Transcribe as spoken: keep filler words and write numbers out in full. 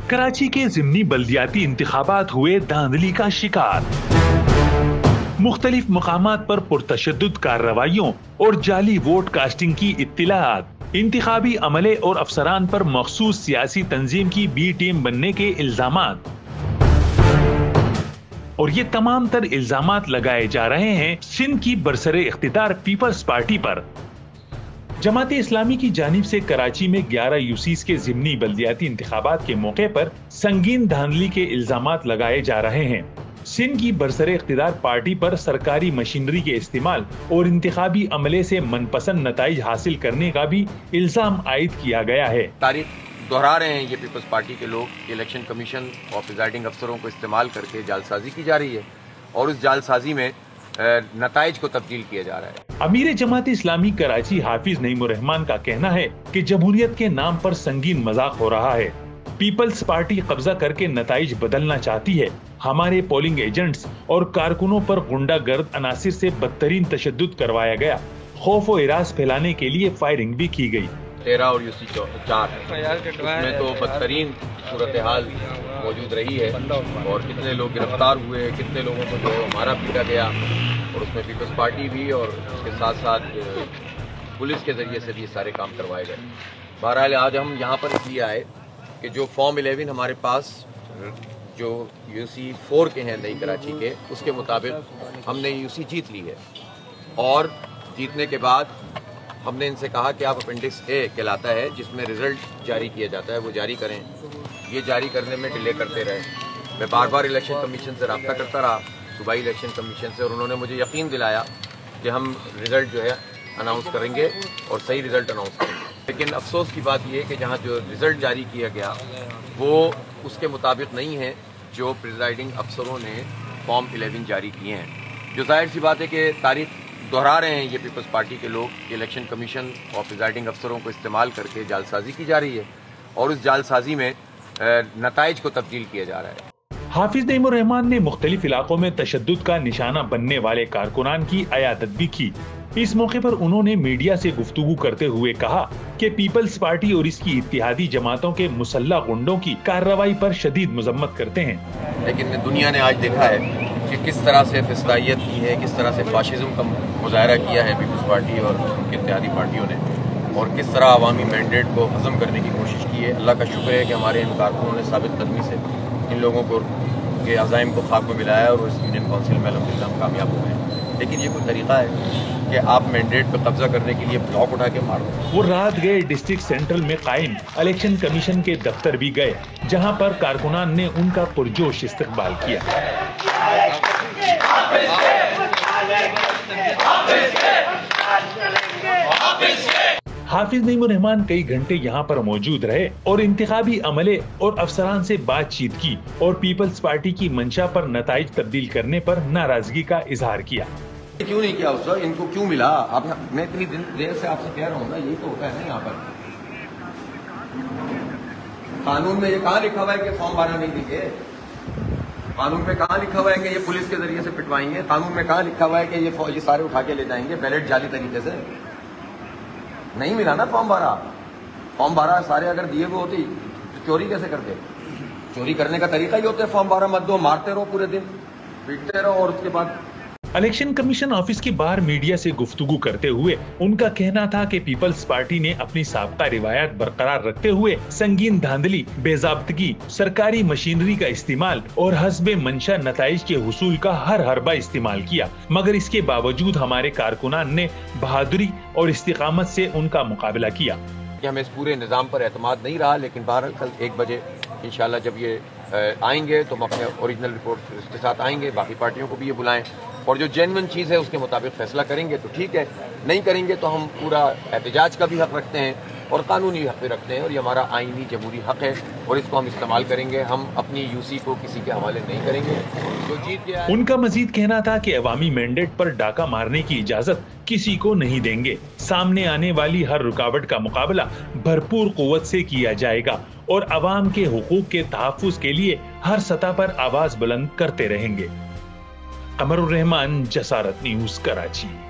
कराची के ज़िमनी बल्दियाती इंतखाबात हुए धांधली का शिकार। मुख्तलिफ मकामात पर पुरतशद्दुद कार्रवाइयों और जाली वोट कास्टिंग की इत्तिलात। इंतखाबी अमले और अफसरान पर मखसूस सियासी तंजीम की बी टीम बनने के इल्जामात। और ये तमाम तर इल्जामात लगाए जा रहे हैं सिंध की बरसरे इख्तिदार पीपल्स पार्टी पर। जमाते इस्लामी की जानिब से कराची में ग्यारह यूसीस के ज़िमनी बल्दियाती इंतखाबात के मौके पर संगीन धांधली के इल्जामात लगाए जा रहे हैं। सिंध की बरसरे इख्तिदार पार्टी पर सरकारी मशीनरी के इस्तेमाल और इंतखाबी अमले से मनपसंद नताइज हासिल करने का भी इल्जाम आयद किया गया है। तारीख दोहरा रहे हैं ये पीपल्स पार्टी के लोग। इलेक्शन कमीशन और प्रिजाइडिंग अफसरों को इस्तेमाल करके जालसाजी की जा रही है और उस जालसाजी में नताइज को तब्दील किया जा रहा है। अमीर जमात इस्लामी कराची हाफिज नईमुर रहमान का कहना है कि जमहूरियत के नाम पर संगीन मजाक हो रहा है। पीपल्स पार्टी कब्जा करके नताइज बदलना चाहती है। हमारे पोलिंग एजेंट्स और कारकुनों पर गुंडागर्द अनासिर से बदतरीन तशद्दुद करवाया गया। खौफ व इराज फैलाने के लिए फायरिंग भी की गई। तेरह और यूसी चार इसमें तो बदतरीन सूरत हाल मौजूद रही है और कितने लोग गिरफ्तार हुए, कितने लोगों को जो मारा पीटा गया और उसमें पीपल्स पार्टी भी और उसके साथ साथ पुलिस के जरिए से भी ये सारे काम करवाए गए। बहरहाल आज हम यहाँ पर इसलिए आए कि जो फॉर्म इलेवन हमारे पास जो यूसी फोर के हैं नई कराची के, उसके मुताबिक हमने यूसी जीत ली है और जीतने के बाद हमने इनसे कहा कि आप अपेंडिक्स ए कहलाता है जिसमें रिजल्ट जारी किया जाता है वो जारी करें। ये जारी करने में डिले करते रहे। मैं बार बार इलेक्शन कमीशन से रब्ता करता रहा, सूबाई इलेक्शन कमीशन से, और उन्होंने मुझे यकीन दिलाया कि हम रिजल्ट जो है अनाउंस करेंगे और सही रिजल्ट अनाउंस करेंगे। लेकिन अफसोस की बात यह है कि जहाँ जो रिजल्ट जारी किया गया वो उसके मुताबिक नहीं है जो प्रिजाइडिंग अफसरों ने फॉर्म इलेवन जारी किए हैं। जो जाहिर सी बात है कि तारीख दोहरा रहे हैं ये पीपल्स पार्टी के लोग। इलेक्शन कमीशन और प्रिजाइडिंग अफसरों को इस्तेमाल करके जालसाजी की जा रही है और उस जालसाजी में नताइज को तब्दील किया जा रहा है। हाफिज नईमुर रहमान ने मुख्तलिफ इलाकों में तशद्दुद का निशाना बनने वाले कारकुनान की अयादत भी की। इस मौके पर उन्होंने मीडिया से गुफ्तगू करते हुए कहा कि पीपल्स पार्टी और इसकी इत्तेहादी जमातों के मुसल्लह गुंडों की कार्रवाई पर शदीद मजम्मत करते हैं। लेकिन दुनिया ने आज देखा है कि किस तरह से फिस्तायत की है, किस तरह से फाशिज्म का मुजाहरा किया है पीपल्स पार्टी और उनकी इत्तेहादी पार्टियों ने, और किस तरह अवामी मैंडेट को हज़म करने की कोशिश की है। अल्लाह का शुक्र है कि हमारे इन कारकुनों ने साबित कदमी से इन लोगों को के अज़ाइम को खाक में मिलाया और उस यूनियन काउंसिल में अल्हम्दुलिल्लाह हम कामयाब हुए हैं। लेकिन ये कोई तरीका है कि आप मैंडेट पर कब्जा करने के लिए ब्लॉक उठा के मारो। वो रात गए डिस्ट्रिक्ट सेंट्रल में कायम इलेक्शन कमीशन के दफ्तर भी गए, जहां पर कारकुनान ने उनका पुरजोश इस्तकबाल किया। हाफिज नईमुर रहमान कई घंटे यहाँ पर मौजूद रहे और इंतखाबी अमले और अफसरान से बातचीत की और पीपल्स पार्टी की मंशा पर नताइज तब्दील करने पर नाराजगी का इजहार किया। क्यों नहीं किया उसका, इनको क्यों मिला? आप मैं इतनी देर से आपसे कह रहा हूँ ना, यही तो होता है ना। यहाँ पर कानून में ये कहाँ लिखा हुआ है कि फॉर्म बारह नहीं दिखे? कानून में कहाँ लिखा हुआ है कि ये पुलिस के जरिए से पिटवाएंगे? कानून में कहाँ लिखा हुआ है कि ये ये सारे उठा के ले जाएंगे बैलेट जाली तरीके से? नहीं मिला ना फॉर्म बारह। फॉर्म बारह सारे अगर दिए हुए होते तो चोरी कैसे करते? चोरी करने का तरीका ही होता है फॉर्म बारह मत दो, मारते रहो पूरे दिन, पीटते रहो और उसके बाद। इलेक्शन कमीशन ऑफिस के बाहर मीडिया से गुफ्तगू करते हुए उनका कहना था कि पीपल्स पार्टी ने अपनी साबका रिवायत बरकरार रखते हुए संगीन धांधली, बेजाब्तगी, सरकारी मशीनरी का इस्तेमाल और हस्बे मंशा नताइज के हुसूल का हर हरबा इस्तेमाल किया, मगर इसके बावजूद हमारे कारकुनान ने बहादुरी और इस्तिकामत से उनका मुकाबला किया। हमें इस पूरे निज़ाम पर एतमाद नहीं रहा, लेकिन बहरहाल कल एक बजे इंशाल्लाह जब ये आएंगे तो हम अपने ओरिजिनल रिपोर्ट के साथ आएंगे, बाकी पार्टियों को भी ये बुलाएं और जो जेन्युइन चीज़ है उसके मुताबिक फैसला करेंगे तो ठीक है, नहीं करेंगे तो हम पूरा एहतजाज का भी हक रखते हैं और कानूनी हक भी रखते हैं और ये हमारा आईनी जमहूरी हक है और इसको हम इस्तेमाल करेंगे। हम अपनी यूसी को किसी के हवाले नहीं करेंगे। जो जीत गया। उनका मजीद कहना था कि अवामी मैंडेट पर डाका मारने की इजाजत किसी को नहीं देंगे। सामने आने वाली हर रुकावट का मुकाबला भरपूर कुव्वत से किया जाएगा और अवाम के हुकूक के तहफ्फुज के लिए हर सतह पर आवाज बुलंद करते रहेंगे। कमरुर रहमान, जसारत न्यूज, कराची।